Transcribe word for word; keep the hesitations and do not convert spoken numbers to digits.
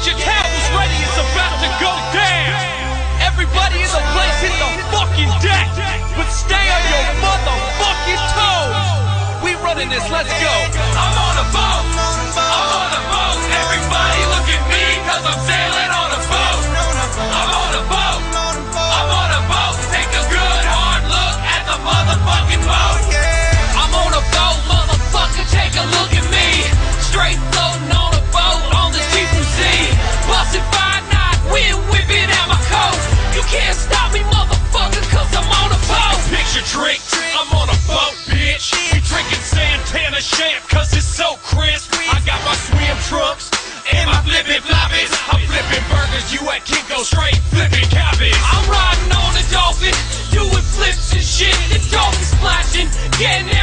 Get your towels ready, it's about to go down. Everybody in the place hit the fucking deck, but stay on your motherfucking toes. We running this, let's go. I'm on a boat, I'm on a boat. Everybody look at me, cause I'm sailing on a boat. I'm on a boat, I'm on a boat. Take a good hard look at the motherfucking boat. I'm on a boat, motherfucker, take a look at me. Straight floating on a boat on the G through C. Bustin' five knot, wind whipping out my coat. You can't stop me, motherfucker, cause I'm on a boat. Picture trick, I'm on a boat, bitch. We drinking Santana champ, cause it's so crisp. I got my swim trunks and my flippin' floppies. I'm flipping burgers, you at Kinko, straight flipping cabbage. I'm riding on a dolphin, doing flips and shit. The dolphin splashing, getting